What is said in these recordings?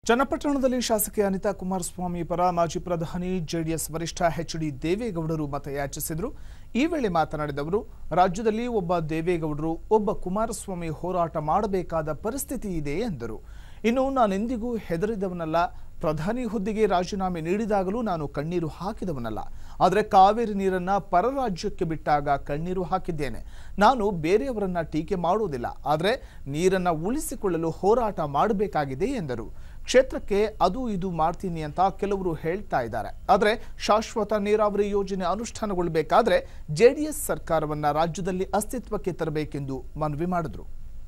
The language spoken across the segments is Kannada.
ಚನ್ನಪಟ್ಟಣದಲ್ಲಿ ಶಾಸಕಿ ಅನಿತಾ ಕುಮಾರಸ್ವಾಮಿ ಪರ ಮಾಜಿ ಪ್ರಧಾನಿ ಜೆಡಿಎಸ್ ವರಿಷ್ಠ ಎಚ್.ಡಿ. ದೇವೇಗೌಡರು ಮತಯಾಚಿಸಿದರು. ಈ ವೇಳೆ ಮಾತನಾಡಿದ ಅವರು, ರಾಜ್ಯದಲ್ಲಿ ಒಬ್ಬ ದೇವೇಗೌಡರು ಒಬ್ಬ ಕುಮಾರಸ್ವಾಮಿ ಹೋರಾಟ ಮಾಡಬೇಕಾದ ಪರಿಸ್ಥಿತಿ ಇದೆ ಎಂದರು. ಇನ್ನು ನಾನೆಂದಿಗೂ ಹೆದರಿದವನಲ್ಲ, ಪ್ರಧಾನಿ ಹುದ್ದೆಗೆ ರಾಜೀನಾಮೆ ನೀಡಿದಾಗಲೂ ನಾನು ಕಣ್ಣೀರು ಹಾಕಿದವನಲ್ಲ. ಆದರೆ ಕಾವೇರಿ ನೀರನ್ನ ಪರರಾಜ್ಯಕ್ಕೆ ಬಿಟ್ಟಾಗ ಕಣ್ಣೀರು ಹಾಕಿದ್ದೇನೆ. ನಾನು ಬೇರೆಯವರನ್ನ ಟೀಕೆ ಮಾಡುವುದಿಲ್ಲ, ಆದರೆ ನೀರನ್ನ ಉಳಿಸಿಕೊಳ್ಳಲು ಹೋರಾಟ ಮಾಡಬೇಕಾಗಿದೆ ಎಂದರು. ಕ್ಷೇತ್ರಕ್ಕೆ ಅದು ಇದು ಮಾಡ್ತೀನಿ ಅಂತ ಕೆಲವರು ಹೇಳ್ತಾ ಇದ್ದಾರೆ. ಆದರೆ ಶಾಶ್ವತ ನೀರಾವರಿ ಯೋಜನೆ ಅನುಷ್ಠಾನಗೊಳ್ಳಬೇಕಾದ್ರೆ ಜೆಡಿಎಸ್ ಸರ್ಕಾರವನ್ನ ರಾಜ್ಯದಲ್ಲಿ ಅಸ್ತಿತ್ವಕ್ಕೆ ತರಬೇಕೆಂದು ಮನವಿ ಮಾಡಿದರು.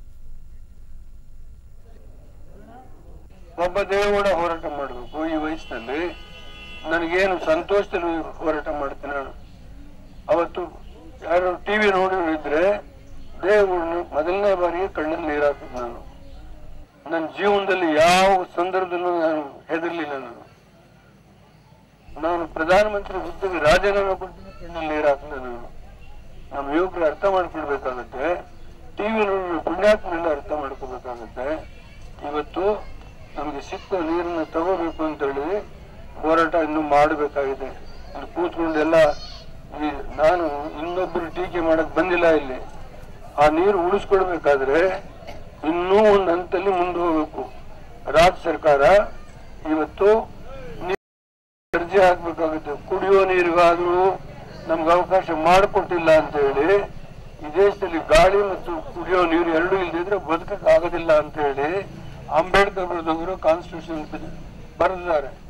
ಒಬ್ಬ ದೇವೇಗೌಡ ಹೋರಾಟ ಮಾಡಬೇಕು. ಈ ವಯಸ್ಸಿನಲ್ಲಿ ನನಗೇನು ಸಂತೋಷದಲ್ಲಿ ಹೋರಾಟ ಮಾಡ್ತೇನೆ. ನಾನು ಅವತ್ತು ಯಾರು ಟಿವಿ ನೋಡಿದ್ರೆ ದೇವೇಗೌಡನ ಮೊದಲನೇ ಬಾರಿಗೆ ಕಣ್ಣಲ್ಲಿ ನೀರು ಹಾಕಿದ್ ನಾನು. ನನ್ನ ಜೀವನದಲ್ಲಿ ಯಾವ ಸಂದರ್ಭದಲ್ಲೂ ನಾನು ಹೆದರ್ಲಿಲ್ಲ. ನಾನು ಪ್ರಧಾನಮಂತ್ರಿ ಹುದ್ದೆಗೆ ರಾಜೀನಾಮೆ ಕೊಟ್ಟು ಕಣ್ಣಲ್ಲಿ ನೀರು ಹಾಕಿಲ್ಲ. ನಮ್ಮ ಯುವಕರು ಅರ್ಥ ಮಾಡ್ಕೊಳ್ಬೇಕಾಗತ್ತೆ. ಟಿವಿ ನೋಡಿ ಪುಣ್ಯಾತ್ಮರೆಲ್ಲ ಅರ್ಥ ಮಾಡ್ಕೋಬೇಕಾಗತ್ತೆ. ಇವತ್ತು ನಮ್ಗೆ ಸಿಕ್ಕ ನೀರನ್ನ ತಗೋಬೇಕು ಅಂತ ಹೇಳಿ ಹೋರಾಟ ಇನ್ನು ಮಾಡಬೇಕಾಗಿದೆ. ಇಲ್ಲಿ ಕೂತ್ಕೊಂಡೆಲ್ಲ ನಾನು ಇನ್ನೊಬ್ಬರು ಟೀಕೆ ಮಾಡಕ್ ಬಂದಿಲ್ಲ. ಇಲ್ಲಿ ಆ ನೀರು ಉಳಿಸ್ಕೊಳ್ಬೇಕಾದ್ರೆ ಇನ್ನೂ ಒಂದು ಹಂತದಲ್ಲಿ ಮುಂದೆ ಹೋಗ್ಬೇಕು. ರಾಜ್ಯ ಸರ್ಕಾರ ಇವತ್ತು ಅರ್ಜಿ ಹಾಕ್ಬೇಕಾಗುತ್ತೆ. ಕುಡಿಯೋ ನೀರಿಗಾದ್ರೂ ನಮ್ಗೆ ಅವಕಾಶ ಮಾಡಿಕೊಟ್ಟಿಲ್ಲ ಅಂತ ಹೇಳಿ, ಈ ದೇಶದಲ್ಲಿ ಗಾಳಿ ಮತ್ತು ಕುಡಿಯೋ ನೀರು ಎರಡೂ ಇಲ್ದಿದ್ರೆ ಬದುಕಕ್ಕೆ ಆಗೋದಿಲ್ಲ ಅಂತ ಹೇಳಿ ಅಂಬೇಡ್ಕರ್ ಬರೆದವರು ಕಾನ್ಸ್ಟಿಟ್ಯೂಷನ್ ಬರೆದಿದ್ದಾರೆ.